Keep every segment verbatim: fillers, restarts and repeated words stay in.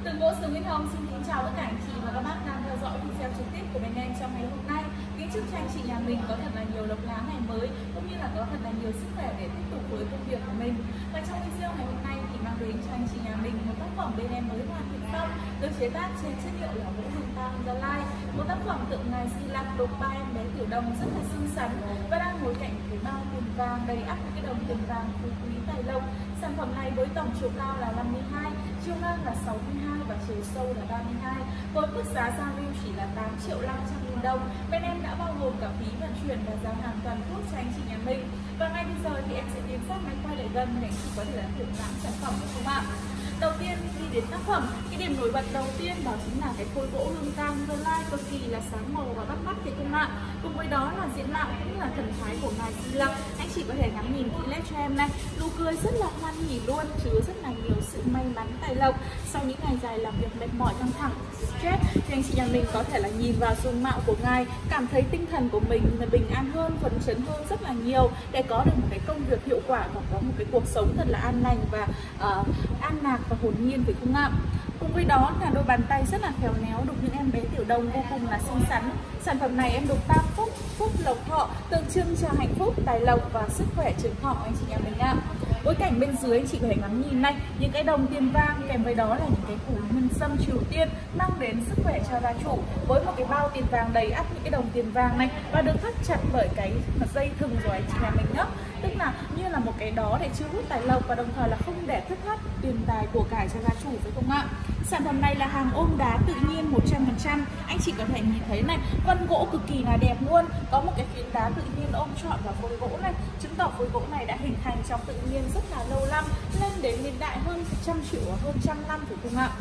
Tường Gỗ Sướng Nguyễn Hồng xin kính chào tất cả anh chị và các bác đang theo dõi video trực tiếp của bên em trong ngày hôm nay. Kính chúc cho anh chị nhà mình có thật là nhiều lộc lá ngày mới, cũng như là có thật là nhiều sức khỏe để tiếp tục với công việc của mình. Và trong video ngày hôm nay thì mang đến cho anh chị nhà mình một tác phẩm bên em mới hoàn thiện xong, được chế tác trên chất liệu là gỗ Hương Tam Gia Lai. Một tác phẩm tượng ngài Di Lặc đục ba em bé Tiểu Đồng rất là xinh xắn và đang ngồi cạnh cái bao tiền vàng đầy ắp những cái đồng tiền vàng phú quý tài lộc. Sản phẩm này với tổng chiều cao là năm mươi hai, chiều ngang là sáu mươi hai và chiều sâu là ba mươi hai. Với mức giá giao lưu chỉ là tám triệu năm trăm nghìn đồng. Bên em đã bao gồm cả phí vận chuyển và giao hàng toàn quốc cho anh chị nhà mình. Và ngay bây giờ thì em sẽ tiến sát máy quay lại gần để anh chị có thể là thưởng lãm sản phẩm được không ạ? Đầu tiên khi đến tác phẩm, cái điểm nổi bật đầu tiên đó chính là cái phôi gỗ Hương Tam Gia Lai cực kỳ là sáng màu và bắt mắt thì không ạ. Cùng với đó là diện mạo cũng là thần thái của ngài Di Lặc. Anh chị có thể ngắm nhìn kỹ led cho em này, nụ cười rất là hoan hỉ luôn, chứa rất là nhiều sự may mắn tài lộc. Sau những ngày dài làm việc mệt mỏi căng thẳng, stress thì anh chị nhà mình có thể là nhìn vào dung mạo của ngài, cảm thấy tinh thần của mình là bình an hơn, phấn chấn hơn rất là nhiều để có được một cái công việc hiệu quả và có một cái cuộc sống thật là an lành và uh, an lạc và hồn nhiên phải không ạ? Cùng với đó là đôi bàn tay rất là khéo léo đục những em bé Tiểu Đồng vô cùng là xinh xắn. Sản phẩm này em đục tam phúc, phúc lộc thọ, tượng trưng cho hạnh phúc, tài lộc và sức khỏe trường thọ anh chị nhà mình ạ. Bối cảnh bên dưới anh chị có thể ngắm nhìn này, những cái đồng tiền vàng kèm với đó là những cái củ nhân sâm Triều Tiên mang đến sức khỏe cho gia chủ, với một cái bao tiền vàng đầy ắp những cái đồng tiền vàng này và được thắt chặt bởi cái dây thừng rồi anh chị nhà mình nhé, tức là như là một cái đó để chiêu hút tài lộc và đồng thời là không để thất thoát tiền tài của cải cho gia chủ phải không ạ? Sản phẩm này là hàng ôm đá tự nhiên một trăm phần trăm. Anh chị có thể nhìn thấy này, vân gỗ cực kỳ là đẹp luôn, có một cái phiến đá tự nhiên ôm trọn vào phôi gỗ này, chứng tỏ phôi gỗ này đã hình thành trong tự nhiên rất là lâu năm, lên đến niên đại hơn trăm triệu và hơn trăm năm phải không ạ?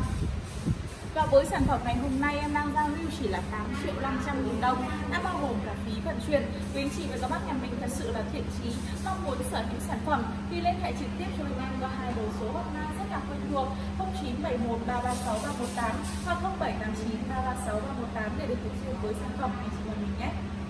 Và với sản phẩm ngày hôm nay em đang giao lưu chỉ là tám triệu năm trăm nghìn đồng, đã bao gồm cả phí vận chuyển. Quý anh chị và các bác nhà mình thật sự là thiện chí, mong muốn sở hữu sản phẩm thì liên hệ trực tiếp cho bên em qua hai đầu số hotline rất là quen thuộc không chín bảy một ba ba sáu ba một tám hoặc không bảy tám chín ba ba sáu ba một tám để được thực hiện với sản phẩm anh chị nhà mình nhé.